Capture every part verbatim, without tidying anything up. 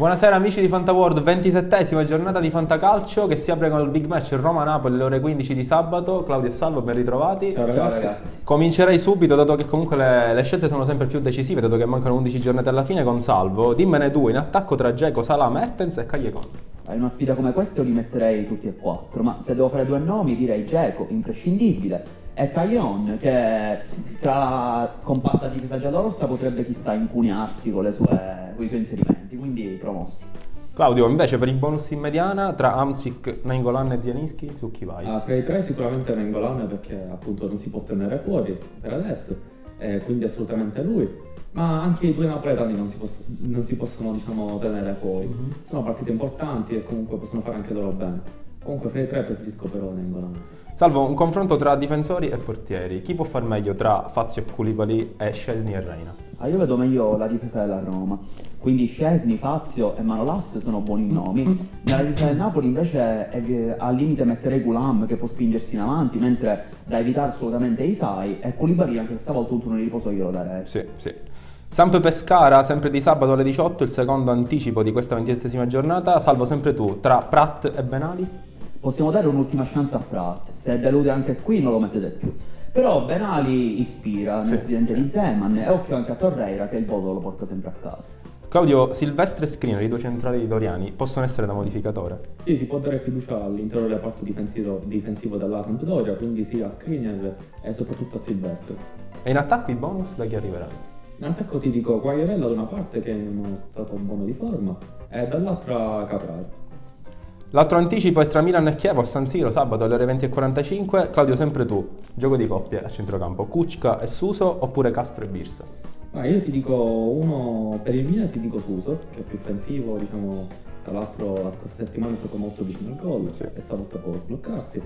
Buonasera amici di FantaWorld, ventisettesima giornata di Fantacalcio che si apre con il big match Roma-Napoli alle ore quindici di sabato. Claudio e Salvo, ben ritrovati. Ciao ragazzi. Ciao ragazzi. Comincerei subito, dato che comunque le, le scelte sono sempre più decisive, dato che mancano undici giornate alla fine, con Salvo. Dimmene due in attacco tra Dzeko, Salah, Mertens e Callejon. In una sfida come questa li metterei tutti e quattro, ma se devo fare due nomi direi Dzeko, imprescindibile, e Callejon, che tra la compatta difesa giallorossa potrebbe chissà incunearsi con, le sue, con i suoi inserimenti, quindi promossi. Claudio, invece per i bonus in mediana, tra Hamsik, Nainggolan e Zielinski, su chi vai? Ah, tra i tre sicuramente Nainggolan, perché appunto non si può tenere fuori per adesso, eh, quindi assolutamente lui. Ma anche i due napoletani non si, poss- non si possono, diciamo, tenere fuori. Mm-hmm. Sono partite importanti e comunque possono fare anche loro bene. Comunque fra i tre preferisco però Nainggolan. Salvo, un confronto tra difensori e portieri. Chi può far meglio tra Fazio e Koulibaly e Szczesny e Reina? Ah, io vedo meglio la difesa della Roma. Quindi Szczesny, Fazio e Manolas sono buoni nomi. Nella difesa del Napoli invece è, al limite metterei Gulam, che può spingersi in avanti, mentre da evitare assolutamente Isai, e Koulibaly anche stavolta un turno di riposo io lo darei. Sì, sì. Samp Pescara, sempre di sabato alle diciotto, il secondo anticipo di questa ventisettesima giornata. Salvo, sempre tu, tra Prat e Benali? Possiamo dare un'ultima chance a Prat, se delude anche qui non lo mettete più. Però Benali ispira nel sì. tridente di Zeman, e occhio anche a Torreira che il voto lo porta sempre a casa. Claudio, Silvestre e Skriniar, i due centrali di Doriani, possono essere da modificatore? Sì, si può dare fiducia all'intero reparto difensivo, difensivo della Sampdoria, quindi sì a Skriniar e soprattutto a Silvestre. E in attacco i bonus da chi arriveranno? In attacco ti dico Quagliarella da una parte, che non è stato un buono di forma, e dall'altra Capral. L'altro anticipo è tra Milan e Chievo a San Siro sabato alle ore venti e quarantacinque. Claudio, sempre tu, gioco di coppie a centrocampo, Kučka e Suso oppure Castro e Birsa? Ah, io ti dico uno, per il Milan ti dico Suso, che è più offensivo, diciamo, tra l'altro la scorsa settimana è stato molto vicino al gol, sì. E stavolta può sbloccarsi.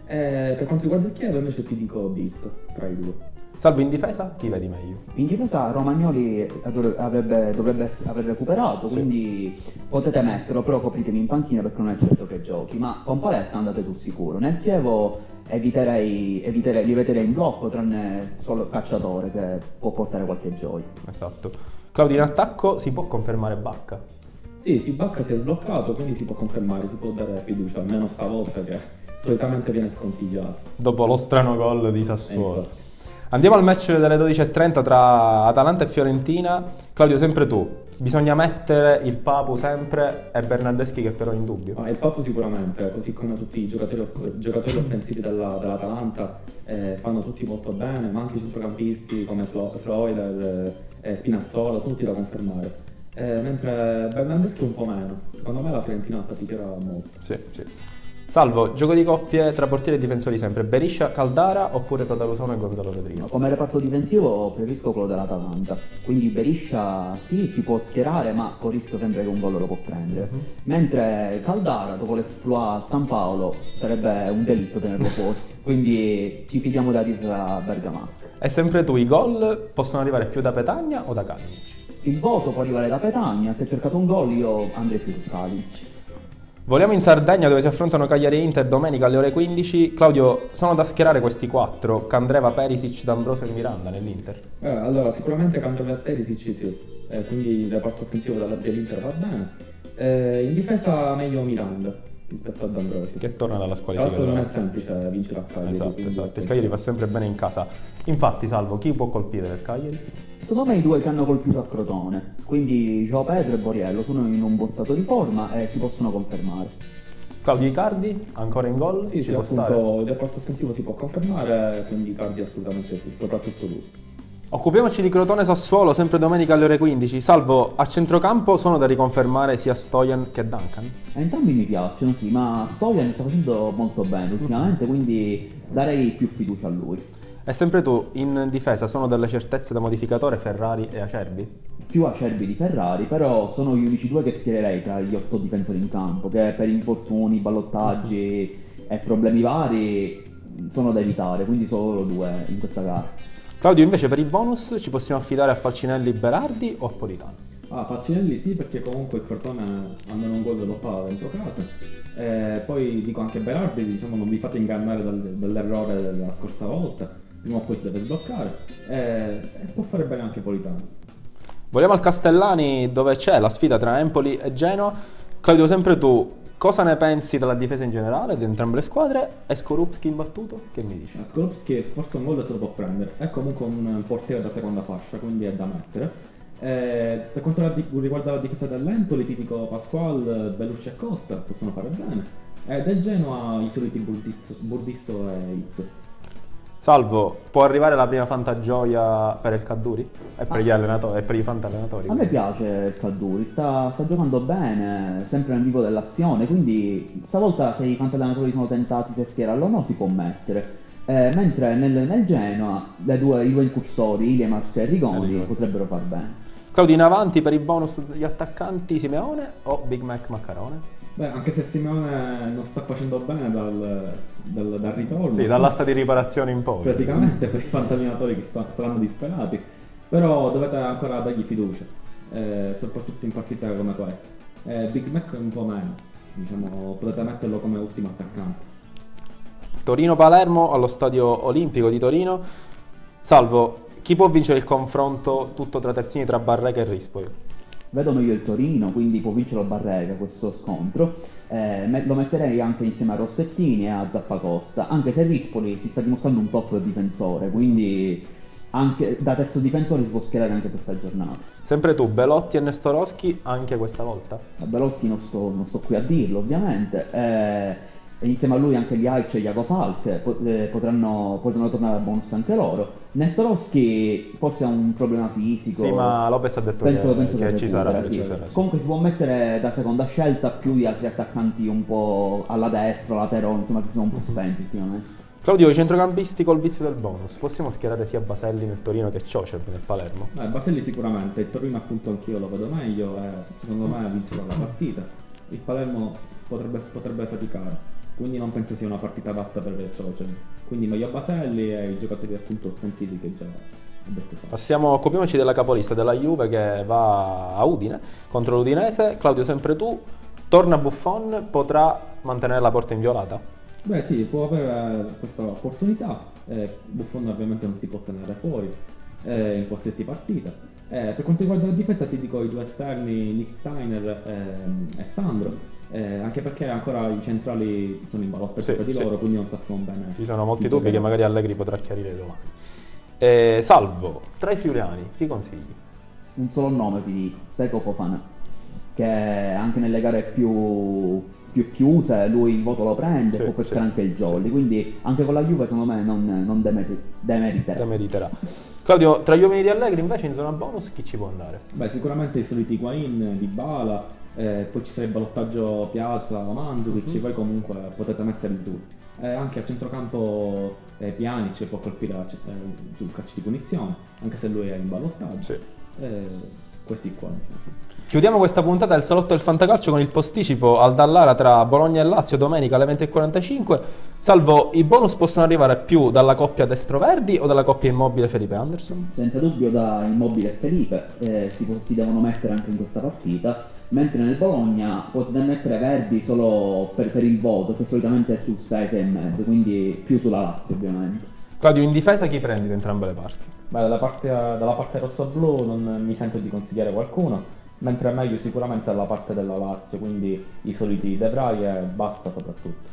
E per quanto riguarda il Chievo invece ti dico Birsa, tra i due. Salvo, in difesa chi vedi meglio? In difesa Romagnoli avrebbe, dovrebbe aver recuperato, sì. Quindi potete metterlo, però copritemi in panchina perché non è certo che giochi, ma con Paletta andate sul sicuro. Nel Chievo eviterei, eviterei, li eviterei in blocco, tranne solo Cacciatore che può portare qualche gioia. Esatto. Claudio, in attacco si può confermare Bacca? Sì, sì, Bacca si è sbloccato, quindi si può confermare, si può dare fiducia, almeno stavolta che solitamente viene sconsigliato. Dopo lo strano gol di Sassuolo. Andiamo al match delle dodici e trenta tra Atalanta e Fiorentina. Claudio, sempre tu, bisogna mettere il Papu sempre e Bernardeschi che però è in dubbio. Ah, il Papu sicuramente, così come tutti i giocatori, giocatori offensivi della, dell'Atalanta eh, fanno tutti molto bene, ma anche i centrocampisti come Freuler e eh, Spinazzola sono tutti da confermare. Eh, mentre Bernardeschi un po' meno, secondo me la Fiorentina faticherà molto. Sì, sì. Salvo, gioco di coppie tra portieri e difensori sempre, Beriscia, Caldara oppure Tatarusano e Gonzalo Rodriguez? Come reparto difensivo preferisco quello dell'Atalanta, quindi Beriscia sì, si può schierare, ma con rischio sempre che un gol lo può prendere. Mm-hmm. Mentre Caldara, dopo l'exploit a San Paolo, sarebbe un delitto tenerlo fuori, quindi ci fidiamo della difesa bergamasca. E sempre tu, i gol possono arrivare più da Petagna o da Kalinic? Il voto può arrivare da Petagna, se hai cercato un gol io andrei più su Kalinic. Voliamo in Sardegna dove si affrontano Cagliari e Inter domenica alle ore quindici. Claudio, sono da schierare questi quattro, Candreva, Perisic, D'Ambrosio e Miranda nell'Inter? Eh, allora, sicuramente Candreva e Perisic sì, eh, quindi il reparto offensivo dell'Inter va bene. Eh, in difesa meglio Miranda rispetto a D'Ambrosio, che torna dalla squalifica. Tra l'altro non è semplice vincere a Cagliari. Esatto, esatto. Il Cagliari fa sempre bene in casa. Infatti, Salvo, chi può colpire del Cagliari? Secondo me i due che hanno colpito a Crotone, quindi João Pedro e Borriello, sono in un buon stato di forma e si possono confermare. Claudio, Icardi ancora in gol? Sì, sì, può appunto stare? Il reparto offensivo si può confermare, quindi Icardi assolutamente sì, soprattutto lui. Occupiamoci di Crotone Sassuolo, sempre domenica alle ore quindici. Salvo, a centrocampo sono da riconfermare sia Stojan che Duncan? Eh, entrambi mi piacciono, sì, ma Stojan sta facendo molto bene ultimamente, quindi darei più fiducia a lui. E sempre tu, in difesa sono delle certezze da modificatore Ferrari e Acerbi? Più Acerbi di Ferrari, però sono gli unici due che schiererei tra gli otto difensori in campo, che per infortuni, ballottaggi e problemi vari sono da evitare, quindi solo loro due in questa gara. Claudio, invece per i bonus ci possiamo affidare a Falcinelli, Berardi o a Politano? Ah, Falcinelli sì, perché comunque il Crotone almeno un gol lo fa dentro casa. E poi dico anche Berardi, diciamo, non vi fate ingannare dal, dall'errore della scorsa volta, prima o poi si deve sbloccare e, e può fare bene anche Politano. Vogliamo al Castellani, dove c'è la sfida tra Empoli e Genoa. Claudio, sempre tu, cosa ne pensi della difesa in generale, di entrambe le squadre? E Skorupski imbattuto? Che mi dici? Skorupski forse un gol se lo può prendere, è comunque un portiere da seconda fascia, quindi è da mettere. Eh, per quanto riguarda la difesa dell'Empoli, ti dico Pasquale, Belushi e Costa possono fare bene. E del Genoa i soliti Burdisso, Burdisso e Iz. Salvo, può arrivare la prima fantagioia per il Caduri? E per Ah. gli allenatori, e per i fantallenatori? A me piace il Caduri, sta, sta giocando bene, sempre nel vivo dell'azione, quindi stavolta se i fantallenatori sono tentati se schierarlo o no si può mettere. Eh, mentre nel, nel Genoa le due, i due incursori, Iliemart e Rigoni, Rigoni. potrebbero far bene. Claudio, in avanti per i bonus degli attaccanti Simeone o Big Mac Maccarone? Beh, anche se Simeone non sta facendo bene dal, dal, dal ritorno. Sì, dall'asta di riparazione in poi. Praticamente per i fantallenatori che sta, saranno disperati. Però dovete ancora dargli fiducia, eh, soprattutto in partite come queste. Eh, Big Mac un po' meno, diciamo, potete metterlo come ultimo attaccante. Torino-Palermo allo Stadio Olimpico di Torino. Salvo, chi può vincere il confronto tutto tra terzini tra Barreca e Rispoli? Vedo meglio il Torino, quindi può vincere Barreca questo scontro. Eh, me- lo metterei anche insieme a Rossettini e a Zappacosta, anche se Rispoli si sta dimostrando un top difensore, quindi anche da terzo difensore si può schierare anche questa giornata. Sempre tu, Belotti e Nestorowski anche questa volta? A Belotti non sto, non sto qui a dirlo, ovviamente. Eh, e insieme a lui anche gli Aic e Iago Falk po- eh, potranno, potranno tornare al bonus anche loro. Nestorowski forse ha un problema fisico. Sì, ma Lopez ha detto penso, che, penso che che ci recupera, sarà, sì. ci sarà, sì. Comunque si può mettere da seconda scelta più di altri attaccanti un po' alla destra, laterale, insomma che sono un po' spenti ultimamente. Claudio, i centrocampisti col vizio del bonus, possiamo schierare sia Baselli nel Torino che Ciocev nel Palermo? Eh, Baselli sicuramente, il Torino appunto anch'io lo vedo meglio e secondo me vincerà la partita. Il Palermo potrebbe, potrebbe faticare, quindi non penso sia una partita adatta per il Ciocev. Quindi meglio Baselli e i giocatori appunto offensivi che già ho detto fa. Passiamo, occupiamoci della capolista della Juve che va a Udine contro l'Udinese. Claudio, sempre tu, torna Buffon, potrà mantenere la porta inviolata? Beh sì, può avere questa opportunità, eh, Buffon ovviamente non si può tenere fuori eh, in qualsiasi partita. Eh, per quanto riguarda la difesa ti dico i due esterni, Nick Steiner eh, e Sandro, eh, anche perché ancora i centrali sono in ballotta Sì, di sì. loro, quindi non sappiamo bene. Ci sono molti chi dubbi che giocherà. magari Allegri potrà chiarire domani. Eh, Salvo, tra i friulani, chi consigli? Un solo nome ti dico, Seko Fofana, che anche nelle gare più, più chiuse lui il voto lo prende, Sì, può pescare sì, anche il Jolly, sì. quindi anche con la Juve secondo me non, non demer- demeriterà. Te meriterà. Claudio, tra gli uomini di Allegri invece in zona bonus chi ci può andare? Beh, sicuramente i soliti Higuain, Dybala, eh, poi ci sarà il ballottaggio Piazza, Mandzukic, Mhm. voi comunque potete metterli tutti. Eh, anche a centrocampo eh, Pjanic può colpire eh, sul calcio di punizione, anche se lui è in ballottaggio. Sì. Eh, questi qua, diciamo. Chiudiamo questa puntata del salotto del fantacalcio con il posticipo al Dallara tra Bologna e Lazio domenica alle venti e quarantacinque. Salvo, i bonus possono arrivare più dalla coppia Destro-Verdi o dalla coppia Immobile Felipe Anderson? Senza dubbio da Immobile e Felipe, eh, si, può- si devono mettere anche in questa partita, mentre nel Bologna potete mettere Verdi solo per, per il voto, che solitamente è sul sei, sei e mezzo, quindi più sulla Lazio ovviamente. Claudio, in difesa chi prendi da entrambe le parti? Beh, dalla parte, dalla parte rosso-blu non mi sento di consigliare qualcuno, mentre è meglio sicuramente dalla parte della Lazio, quindi i soliti De Vrij e basta soprattutto.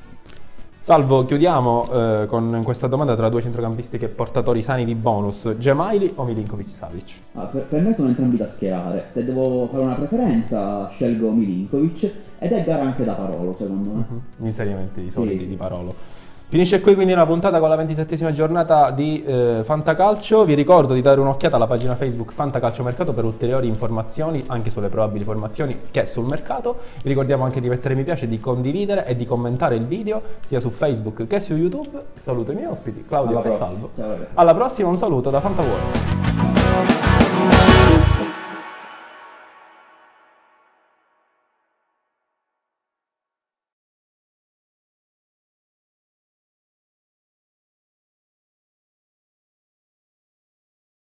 Salvo, chiudiamo eh, con questa domanda tra due centrocampisti che portatori sani di bonus, Gemaili o Milinkovic-Savic? Ah, per, per me sono entrambi da schierare, se devo fare una preferenza scelgo Milinkovic ed è gara anche da Parolo secondo me. Gli inserimenti soliti Sì. di Parolo. Finisce qui quindi una puntata con la ventisettesima giornata di eh, Fantacalcio. Vi ricordo di dare un'occhiata alla pagina Facebook Fantacalcio Mercato per ulteriori informazioni anche sulle probabili formazioni che è sul mercato. Vi ricordiamo anche di mettere mi piace, di condividere e di commentare il video sia su Facebook che su YouTube. Saluto i miei ospiti, Claudio Alla e prossima. Salvo. Ciao, ragazzi. Alla prossima, un saluto da Fantaworld.